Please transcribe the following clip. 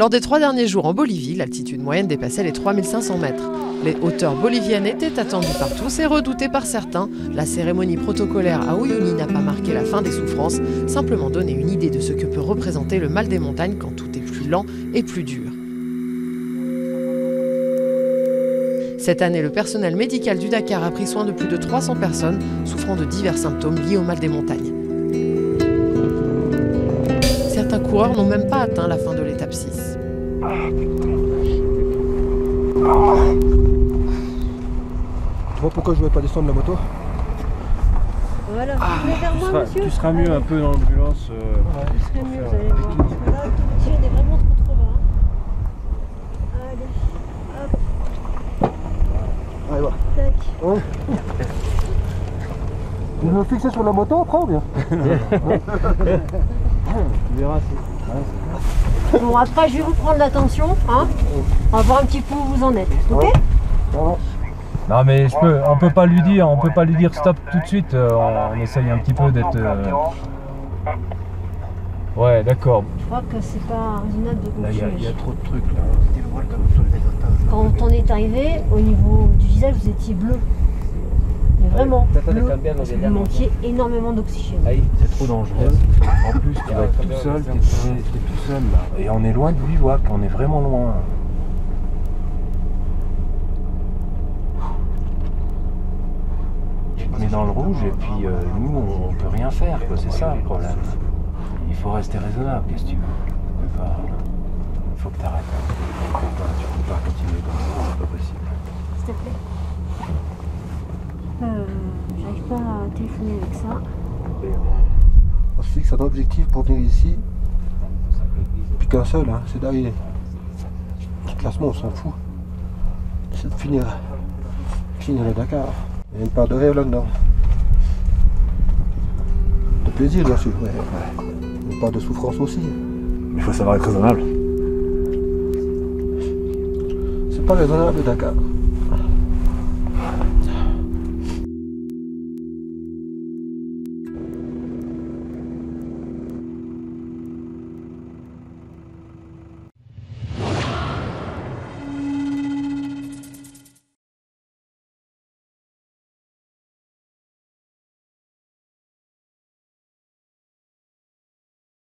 Lors des 3 derniers jours en Bolivie, l'altitude moyenne dépassait les 3500 mètres. Les hauteurs boliviennes étaient attendues par tous et redoutées par certains. La cérémonie protocolaire à Uyuni n'a pas marqué la fin des souffrances, simplement donné une idée de ce que peut représenter le mal des montagnes quand tout est plus lent et plus dur. Cette année, le personnel médical du Dakar a pris soin de plus de 300 personnes souffrant de divers symptômes liés au mal des montagnes. Certains coureurs n'ont même pas atteint la fin de l'étape 6. Tu vois pourquoi je ne voulais pas descendre la moto? Voilà, venez vers moi, monsieur. Tu seras mieux un peu dans l'ambulance. Tu serais mieux, vous allez voir. Parce que là, tout petit, on est vraiment trop bas. Allez, hop, Allez, voilà. tac. Ouais. Tu veux me fixer sur la moto après ou bien? Tu verras si. Bon, après, je vais vous prendre l'attention, hein. On va voir un petit peu où vous en êtes, ok? Voilà. Non mais on peut pas lui dire stop tout de suite. On essaye un petit peu d'être. Ouais, d'accord. Je crois que c'est pas raisonnable de Là, il y continuer. a trop de trucs là. Quand on est arrivé, au niveau du visage, vous étiez bleu. Mais vraiment, bleu, parce que vous manquiez énormément d'oxygène. C'est trop dangereux. En plus, tu vas être tout seul, t'es tout seul là. Et on est loin de Bivouac, on est vraiment loin. Tu te mets dans le rouge et puis nous on peut rien faire, quoi. C'est ça le problème. Il faut rester raisonnable, qu'est-ce que tu veux. Il faut que t'arrêtes. Tu peux pas continuer comme ça, c'est pas possible. S'il te plaît. J'arrive pas à téléphoner avec ça. On se fixe un objectif pour venir ici. Puis qu'un seul, hein, c'est d'arriver. Le classement, on s'en fout. C'est de finir le Dakar. Il y a une part de rêve là-dedans. De plaisir, bien sûr, ouais. Une part de souffrance aussi. Mais il faut savoir être raisonnable. C'est pas raisonnable le Dakar.